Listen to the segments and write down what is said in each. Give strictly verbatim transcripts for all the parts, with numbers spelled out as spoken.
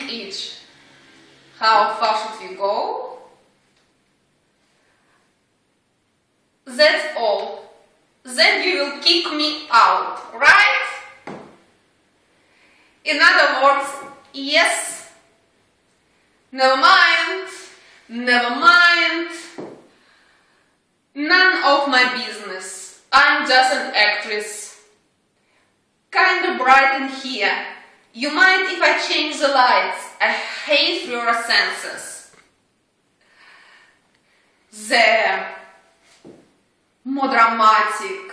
each. How far should we go? That's all. Then you will kick me out, right? In other words, yes. Never mind. Never mind. None of my business. I'm just an actress. Kinda bright in here. You mind if I change the lights? I hate fluorescences. There. More dramatic.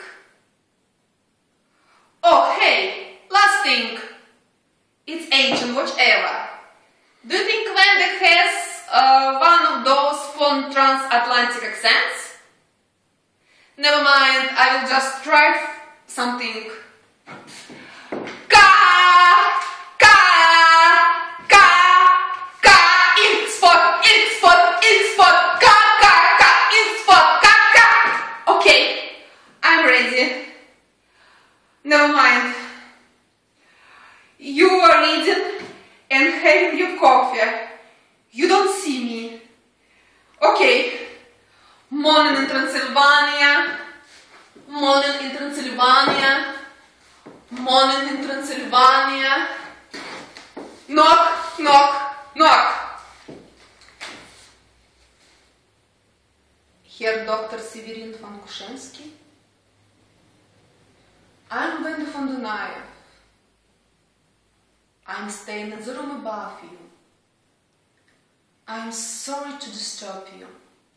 Oh, hey, last thing. It's ancient, whatever. Do you think Wendy has uh, one of those fun transatlantic accents? Never mind, I will just try something. Ka, ka, ka, ka, ink spot, ink spot, ink spot, ka, ka, ka, ink spot, ka, ka. Okay, I'm ready. Never mind. You are reading and having your coffee. You don't see me. Okay. Morning in Transylvania. Morning in Transylvania. Morning in Transylvania. Knock, knock, knock. Herr Doctor Severin von Kuschensky. I'm Wendy von Dunayev. I'm staying in the room above you. I'm sorry to disturb you.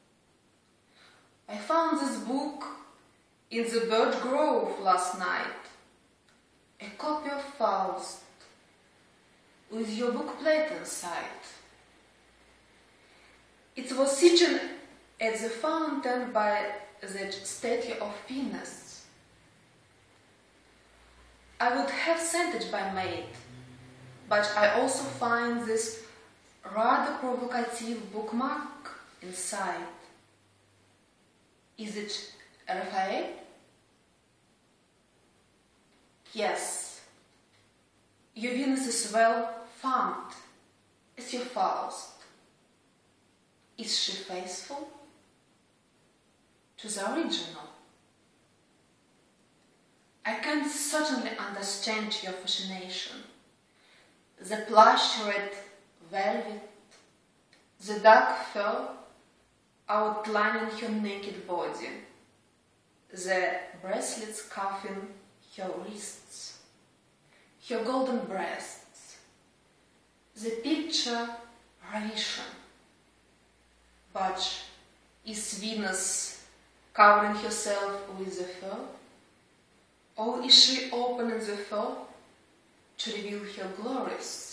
I found this book in the birch grove last night. A copy of Faust with your bookplate inside. It was sitting at the fountain by the statue of Venus. I would have sent it by maid, but I also find this rather provocative bookmark inside. Is it Raphael? Yes. Your Venus is well formed. It's your Faust. Is she faithful to the original? I can certainly understand your fascination. The plush red velvet, the dark fur outlining her naked body, the bracelets cuffing her wrists, her golden breasts, the picture Ravishan. But is Venus covering herself with the fur? Or is she opening the fur to reveal her glories?